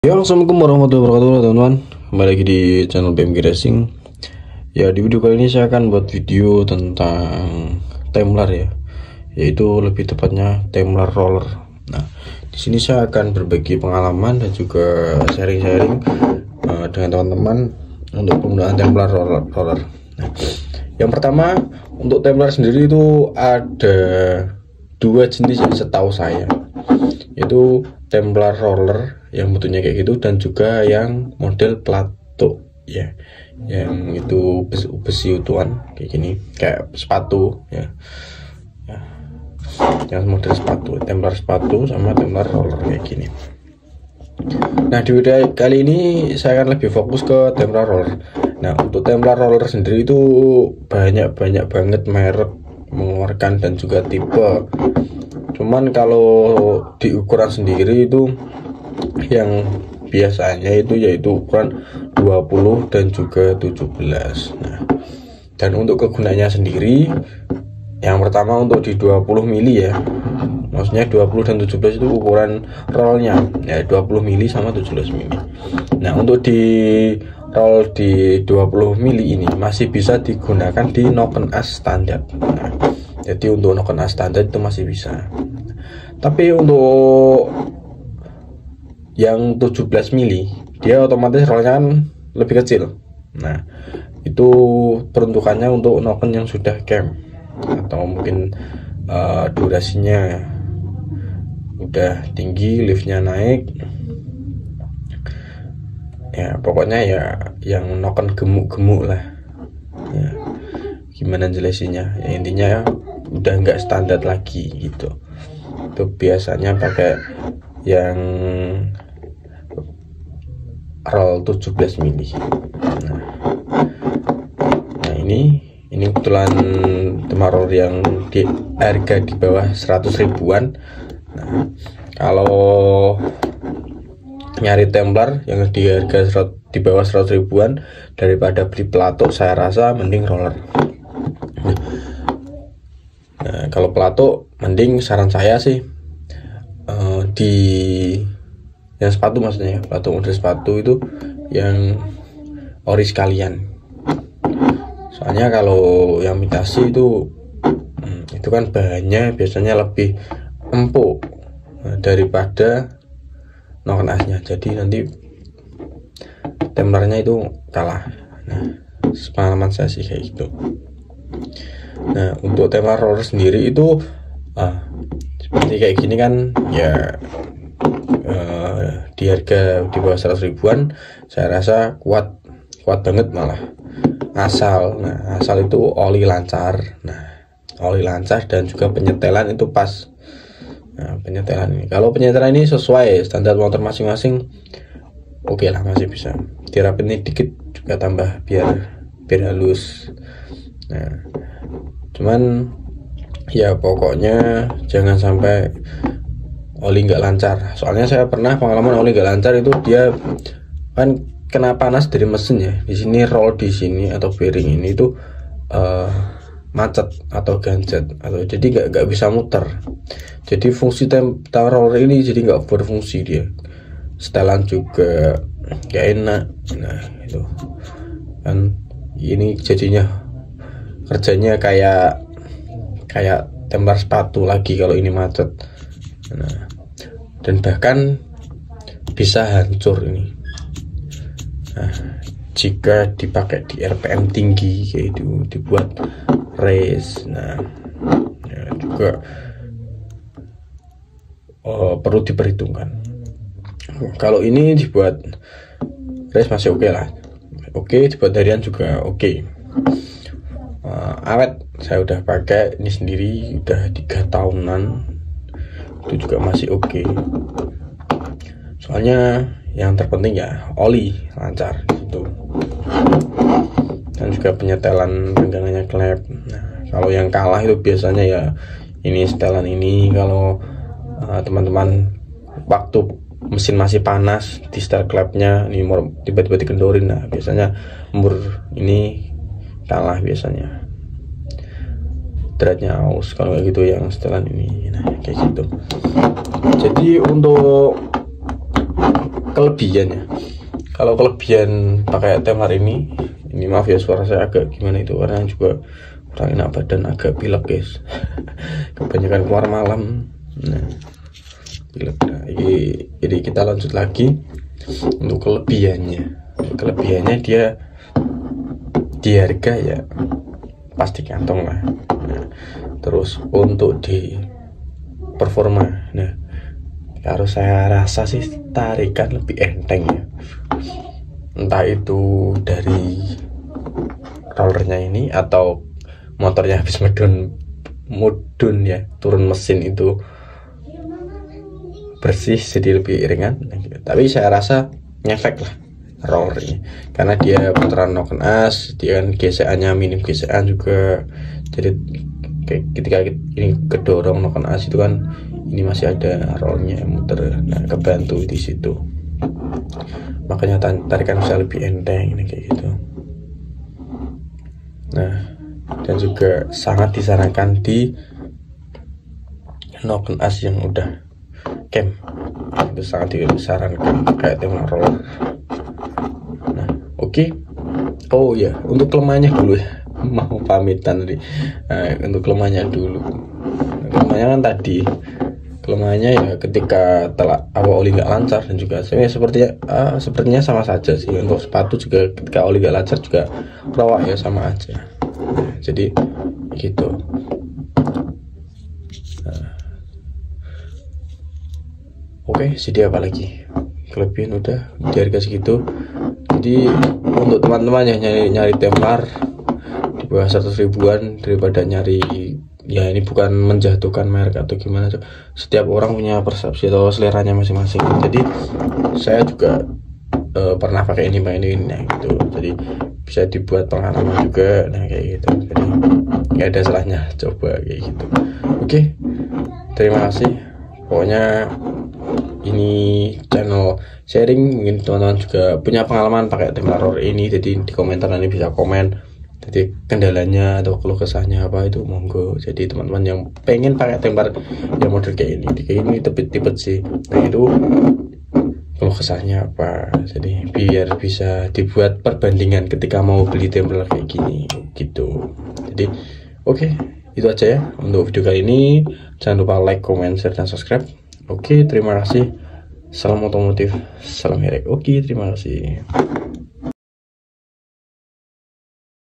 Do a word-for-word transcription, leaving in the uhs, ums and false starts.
Ya, assalamualaikum warahmatullahi wabarakatuh teman-teman. Kembali lagi di channel B M G Racing. Ya, di video kali ini saya akan buat video tentang Temlar ya, yaitu lebih tepatnya Temlar roller. Nah, di sini saya akan berbagi pengalaman dan juga sharing-sharing uh, dengan teman-teman untuk penggunaan Temlar roller. roller. Nah, yang pertama untuk Temlar sendiri itu ada dua jenis yang setahu saya, yaitu Temlar roller yang bentuknya kayak gitu dan juga yang model plato ya, yang itu besi, besi utuhan kayak gini, kayak sepatu ya, ya. Yang model sepatu, Temlar sepatu sama Temlar roller kayak gini. Nah, di video kali ini saya akan lebih fokus ke Temlar roller. Nah, untuk Temlar roller sendiri itu banyak-banyak banget merek mengeluarkan dan juga tipe. Cuman kalau di ukuran sendiri itu yang biasanya itu yaitu ukuran dua puluh dan juga tujuh belas. Nah, dan untuk kegunaannya sendiri, yang pertama untuk di dua puluh mili ya, maksudnya dua puluh dan tujuh belas itu ukuran rollnya ya, dua puluh mili sama tujuh belas mili. Nah, untuk di roll di dua puluh mili ini masih bisa digunakan di noken as standar. Nah, jadi untuk noken as standar itu masih bisa. Tapi untuk yang tujuh belas mili dia otomatis rollnya kan lebih kecil. Nah, itu peruntukannya untuk noken yang sudah camp atau mungkin uh, durasinya udah tinggi, liftnya naik ya, pokoknya ya yang noken gemuk-gemuk lah ya. Gimana jelasinnya ya, intinya ya, udah nggak standar lagi gitu. Itu biasanya pakai yang roll tujuh belas mili. Nah, nah ini ini kebetulan Temlar roller yang di harga di bawah seratus ribuan. Nah, kalau nyari Temlar yang di harga di bawah seratus ribuan daripada beli plato, saya rasa mending roller. Nah, kalau plato mending saran saya sih uh, di yang sepatu, maksudnya ya, plato model sepatu itu yang ori sekalian. Soalnya kalau yang imitasi itu hmm, itu kan bahannya biasanya lebih empuk uh, daripada noken asnya, jadi nanti Temlarnya itu kalah. Nah, pengalaman saya sih kayak gitu. Nah, untuk Temlar roller sendiri itu uh, seperti kayak gini kan ya, uh, di harga di bawah seratus ribuan saya rasa kuat kuat banget malah. Asal nah asal itu oli lancar. Nah, oli lancar dan juga penyetelan itu pas. Nah, penyetelan ini, kalau penyetelan ini sesuai standar motor masing-masing, oke okay lah, masih bisa dirapin dikit juga tambah biar biar halus. Nah, cuman ya pokoknya jangan sampai oli nggak lancar. Soalnya saya pernah pengalaman oli nggak lancar itu, dia kan kena panas dari mesin ya, di sini roll di sini atau bearing ini itu uh, macet atau ganjet atau jadi nggak nggak bisa muter. Jadi fungsi Temlar roller ini jadi nggak berfungsi, dia setelan juga nggak enak. Nah, itu kan ini jadinya kerjanya kayak kayak Temlar sepatu lagi kalau ini macet. Nah, dan bahkan bisa hancur ini. Nah, jika dipakai di R P M tinggi kayak itu, dibuat race. Nah, ya juga oh, perlu diperhitungkan. Kalau ini dibuat race masih oke okay lah, oke okay, dibuat harian juga oke okay. Uh, awet saya udah pakai ini sendiri udah tiga tahunan, itu juga masih oke okay. Soalnya yang terpenting ya oli lancar gitu, dan juga penyetelan renggangannya klep. Nah, kalau yang kalah itu biasanya ya ini setelan ini. Kalau uh, teman-teman waktu mesin masih panas di setel klepnya ini tiba-tiba dikendorin, nah biasanya umur ini kalah biasanya, beratnya aus kalau kayak gitu yang setelan ini. Nah, kayak gitu. Jadi untuk kelebihannya. Kalau kelebihan pakai Templar ini, ini maaf ya suara saya agak gimana itu, karena juga kurang enak badan, agak pilek guys. Kebanyakan keluar malam. Nah, pilek. Nah, ini, jadi kita lanjut lagi untuk kelebihannya. Kelebihannya dia di harga ya pasti kantong lah. Nah, terus untuk di performa, nah harus saya rasa sih tarikan lebih enteng ya, entah itu dari rollernya ini atau motornya habis mudun mudun ya, turun mesin itu bersih jadi lebih ringan. Nah, gitu. Tapi saya rasa ngefek lah rollernya, karena dia putaran noken as, dia kan G C A nya minim G C A juga, jadi kayak ketika ini kedorong noken as itu kan ini masih ada rollnya yang muter. Nah, kebantu di situ, makanya tarikan bisa lebih enteng ini kayak gitu. Nah, dan juga sangat disarankan di noken as yang udah cam, itu sangat disarankan kayak Templar roller. Nah, oke okay. Oh ya, untuk kelemahannya dulu ya, mau pamitan tadi. Nah, untuk kelemahannya dulu, kelemahannya kan tadi kelemahannya ya ketika telah awal oli nggak lancar, dan juga saya sepertinya uh, sepertinya sama saja sih. Untuk sepatu juga ketika oli nggak lancar juga rawak ya, sama aja. Nah, jadi gitu. Nah, oke, okay, jadi apa lagi? Kelebihan udah di harga segitu. Jadi untuk teman-teman yang nyari nyari Templar di bawah seratus ribuan, daripada nyari, ya ini bukan menjatuhkan merek atau gimana, setiap orang punya persepsi atau seleranya masing-masing. Jadi saya juga uh, pernah pakai ini pakai ini, nah gitu, jadi bisa dibuat pengalaman juga. Nah kayak gitu, jadi nggak ada salahnya coba kayak gitu. Oke, terima kasih. Pokoknya ini channel sharing, mungkin teman-teman juga punya pengalaman pakai Templar roller ini, jadi di komentar nanti bisa komen, jadi kendalanya atau keluh kesahnya apa itu monggo. Jadi teman-teman yang pengen pakai Templar yang model kayak ini, kayak ini tepet-tepet sih, nah itu keluh kesahnya apa, jadi biar bisa dibuat perbandingan ketika mau beli Templar kayak gini gitu. Jadi oke, okay, itu aja ya untuk video kali ini. Jangan lupa like, comment, share, dan subscribe. Oke, okay, terima kasih. Salam otomotif, salam herek. Oke, okay, terima kasih.